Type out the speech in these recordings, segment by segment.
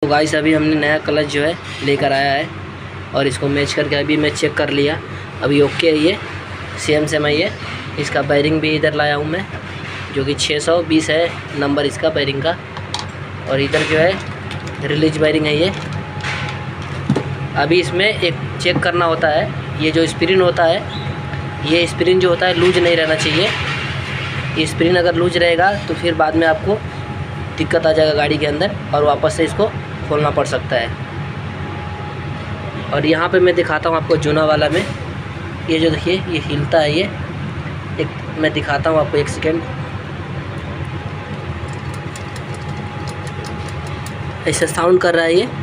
तो गाइस अभी हमने नया क्लच जो है लेकर आया है और इसको मैच करके अभी मैं चेक कर लिया। अभी ओके है, ये सेम है। ये इसका बैरिंग भी इधर लाया हूँ मैं, जो कि 620 है नंबर इसका बैरिंग का। और इधर जो है रिलीज बैरिंग है ये। अभी इसमें एक चेक करना होता है, ये जो स्प्रिंग होता है, ये स्प्रिंग जो होता है लूज नहीं रहना चाहिए। ये स्प्रिंग अगर लूज रहेगा तो फिर बाद में आपको दिक्कत आ जाएगा गाड़ी के अंदर और वापस से इसको खोलना पड़ सकता है। और यहाँ पे मैं दिखाता हूँ आपको जूना वाला में, ये जो देखिए ये हिलता है। ये एक मैं दिखाता हूँ आपको, एक सेकेंड। ऐसा साउंड कर रहा है ये।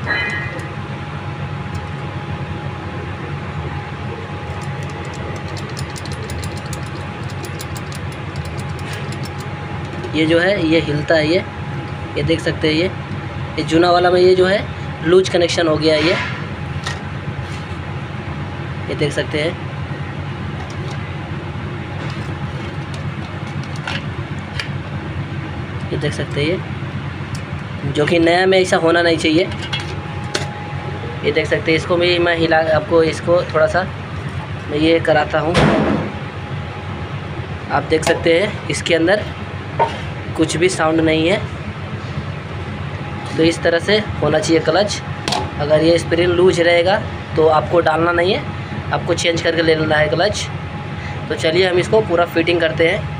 ये जो है ये हिलता है ये देख सकते हैं। ये जूना वाला में ये जो है लूज कनेक्शन हो गया है ये देख सकते हैं। ये देख सकते हैं, ये जो कि नया में ऐसा होना नहीं चाहिए। ये देख सकते हैं, इसको भी मैं हिला आपको, इसको थोड़ा सा मैं ये कराता हूँ। आप देख सकते हैं इसके अंदर कुछ भी साउंड नहीं है। तो इस तरह से होना चाहिए क्लच। अगर ये स्प्रिंग लूज रहेगा तो आपको डालना नहीं है, आपको चेंज करके ले लेना है क्लच। तो चलिए हम इसको पूरा फिटिंग करते हैं।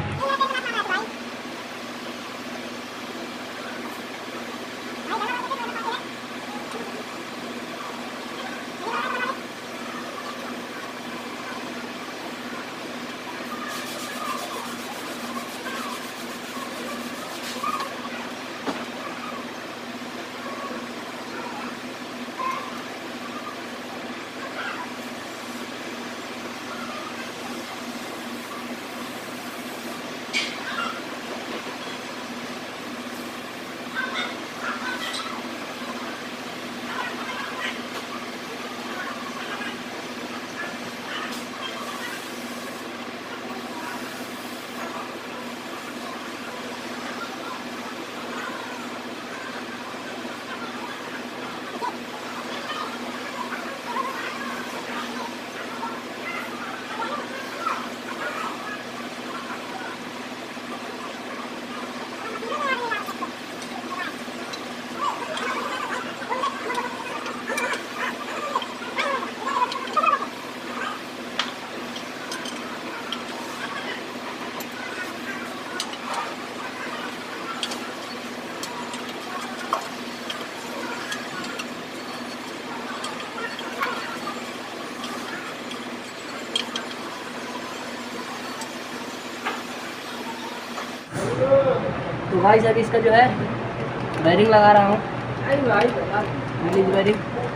तो भाई साहब इसका जो है बैरिंग लगा रहा हूँ, रिलीज बैरिंग।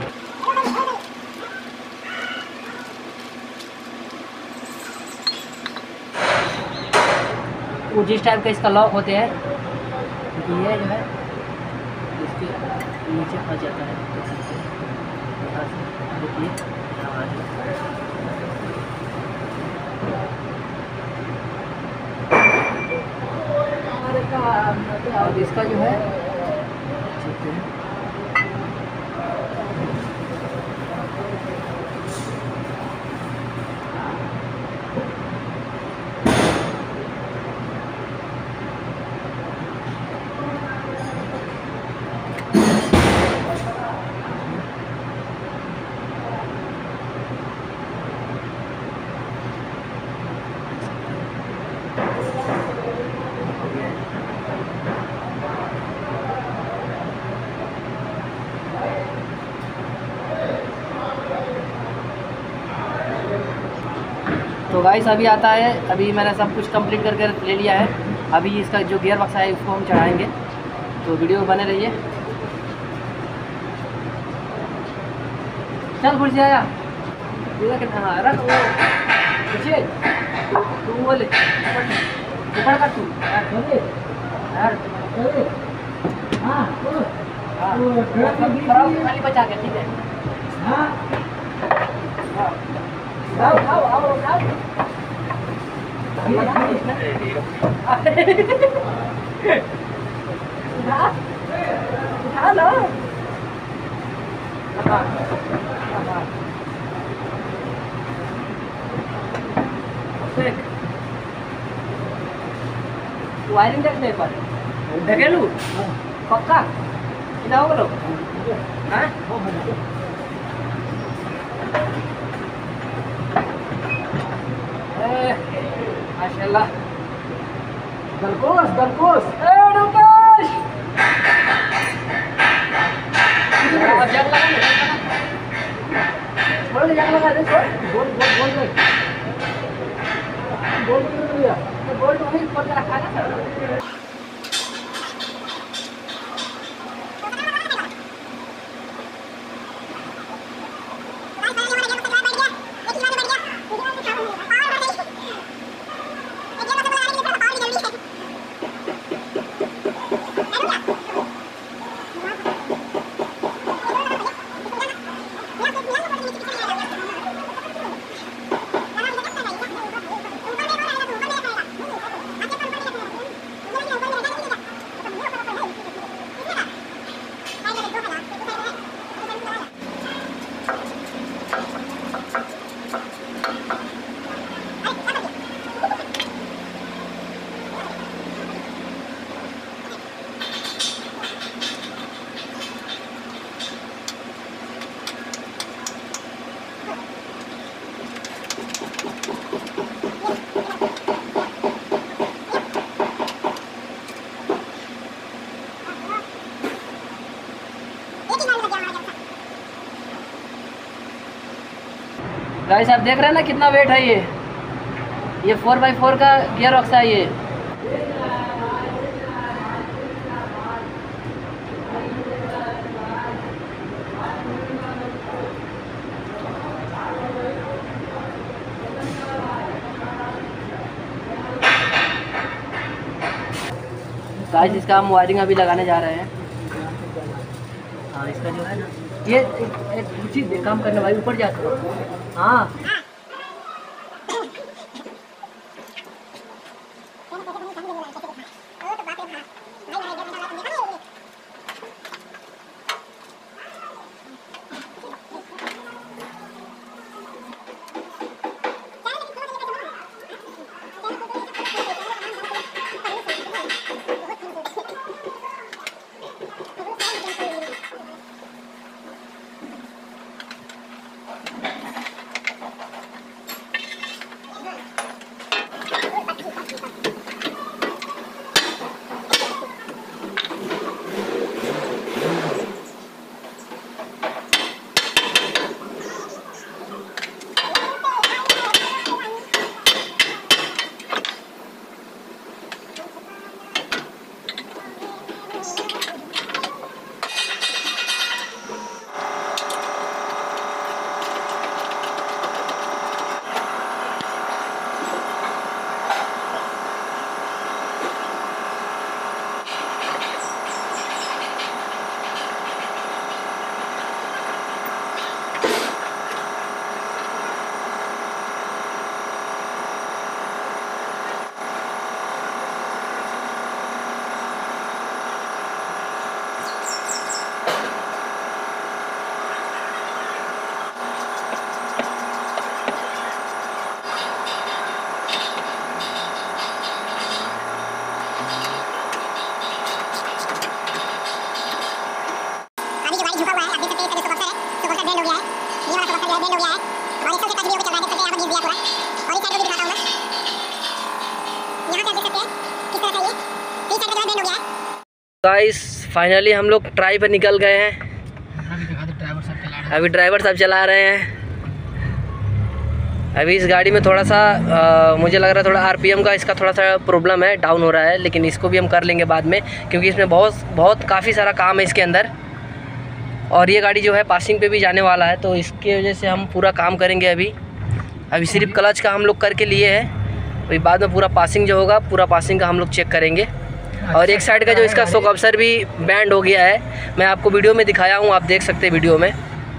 वो जिस टाइप का इसका लॉक होते हैं, क्योंकि ये जो है इसके नीचे फंस जाता है। यहाँ से देखिए, और इसका जो है तो गाइस अभी आता है। अभी मैंने सब कुछ कंप्लीट करके ले लिया है। अभी इसका जो गियर बक्सा है उसको हम चढ़ाएंगे, तो वीडियो बने रहिए। चल खुर्सी आया कितना रख वो तू बोले ऊपर कर तू यार। हाँ खाली बचा के, ठीक है। हाँ आओ उठा लो। वायरिंग देखने पर ढकेलू पक्का इधर हो लो। हाँ माशाल्लाह दरकोश दरकोश दरकोश जग लगा छोड़ दे, जग लगा दे, छोड़ बोल बोल बोल बोल बोल तो वहीं पर रखा ना सर। गाइस आप देख रहे हैं ना कितना वेट है ये 4x4 का गियर बॉक्स है ये। गाइस इसका हम वायरिंग अभी लगाने जा रहे हैं। हाँ इसका जो है ना ये एक चीज़ काम करने भाई ऊपर जाते हो। हाँ गाइस फाइनली हम लोग ट्राई पर निकल गए हैं। अभी ड्राइवर साहब चला रहे हैं। अभी इस गाड़ी में थोड़ा सा मुझे लग रहा है थोड़ा आरपीएम का इसका थोड़ा सा प्रॉब्लम है, डाउन हो रहा है, लेकिन इसको भी हम कर लेंगे बाद में, क्योंकि इसमें बहुत काफ़ी सारा काम है इसके अंदर। और ये गाड़ी जो है पासिंग पे भी जाने वाला है, तो इसके वजह से हम पूरा काम करेंगे। अभी सिर्फ क्लच का हम लोग करके लिए हैं, अभी बाद में पूरा पासिंग जो होगा पूरा पासिंग का हम लोग चेक करेंगे। और एक साइड का जो इसका शॉक अब्जर्वर भी बैंड हो गया है, मैं आपको वीडियो में दिखाया हूँ, आप देख सकते हैं वीडियो में।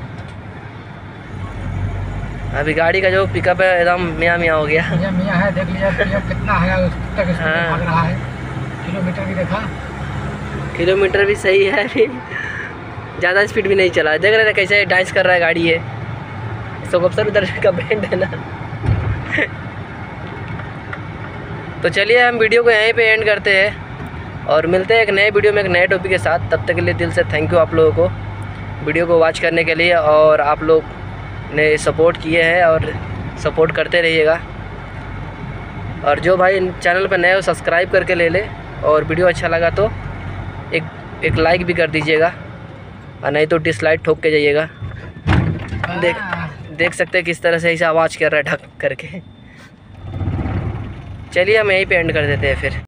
अभी गाड़ी का जो पिकअप है एकदम मियाँ मियाँ हो गया। मियाँ है, देख लीजिए कितना है तक भाग रहा है। किलोमीटर भी देखा, किलोमीटर भी सही है। अभी ज़्यादा स्पीड भी नहीं चला। देख रहे हैं कैसे डांस कर रहा है गाड़ी है। सोगपसर उधर का बैंड है ना। तो चलिए हम वीडियो को यहीं पे एंड करते हैं और मिलते हैं एक नए वीडियो में एक नए टॉपिक के साथ। तब तक के लिए दिल से थैंक यू आप लोगों को वीडियो को वॉच करने के लिए, और आप लोग ने सपोर्ट किए हैं और सपोर्ट करते रहिएगा। और जो भाई चैनल पर नए हो सब्सक्राइब करके ले ले, और वीडियो अच्छा लगा तो एक लाइक भी कर दीजिएगा, और नहीं तो डिसलाइक ठोक के जाइएगा। देख सकते हैं किस तरह से ऐसा आवाज़ कर रहा है ढक करके। चलिए हम यहीं पे एंड कर देते हैं फिर।